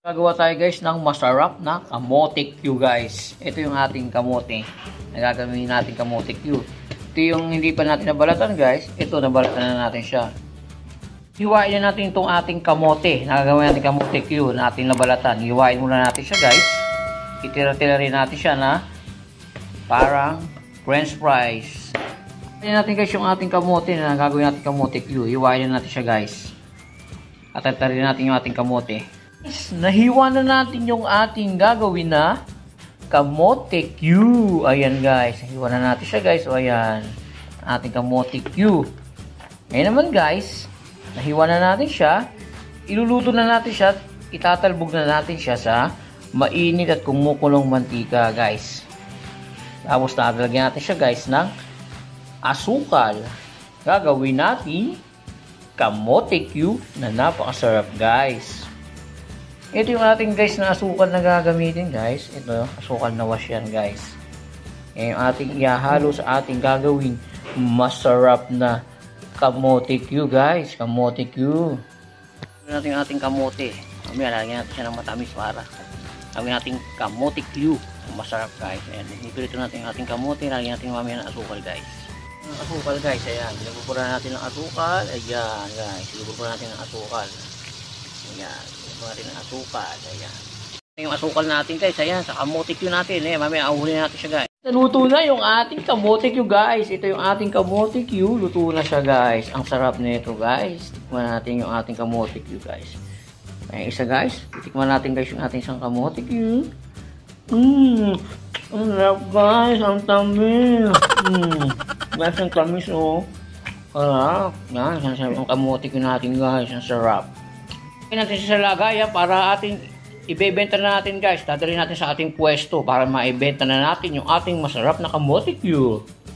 Gagawa tayo guys ng masarap na kamote Q guys. Ito yung ating kamote. Nagagawin natin kamote Q. Ito yung hindi pa natin nabalatan guys. Ito nabalatan na natin siya. Hiwain na natin itong ating kamote. Nagagawin natin kamote Q na ating nabalatan. Hiwain muna natin siya guys. Itira-tira rin natin siya na parang french fries. Hiwain natin guys yung ating kamote na nagagawin natin kamote Q. Hiwain na natin siya guys. At tarin natin yung ating kamote. Nahiwa na natin yung ating gagawin na kamote Q. Ayan guys, nahiwa na natin siya guys. O ayan, ating kamote Q. Ngayon naman guys, nahiwa na natin siya. Iluluto na natin siya. Itatalbog na natin siya sa mainit at kumukulong mantika guys. Tapos natalagyan natin siya guys ng asukal. Gagawin natin kamote Q na napakasarap guys. Ito yung ating guys na asukal na gagamitin guys. Ito, asukal na wash yan guys. Yung ating ihahalo sa ating gagawin masarap na kamote Q guys. Kamote Q. Ito natin yung ating kamote. Mamaya lalagyan natin siya ng matamis para gawin natin kamote Q. Masarap guys. Ayan, ipilito natin yung ating kamote. Lalagyan natin mamaya ng asukal guys. Ang asukal guys, ayan. Ilubura natin ng asukal. Ayan guys. Ilubura natin ng asukal. Ayan. Ilubura natin ng asukal. Ayan. Yung asukal natin guys, ayan. Sa kamote Q natin. Eh. Mamaya ahulin natin siya guys. Naluto na yung ating kamote Q guys. Ito yung ating kamote Q. Luto na siya guys. Ang sarap nito guys. Tikman natin yung ating kamote Q guys. May isa guys. Tikman natin guys yung ating isang kamote Q. Ang sarap guys. Ang tamis. Guys, ang tamis oh. Sarap. Yan. Ang kamote Q natin guys. Ang sarap. Kaya natin siya sa lagayan para ating ibebenta na natin guys. Dadalhin natin sa ating pwesto para maibenta na natin yung ating masarap na kamote Q.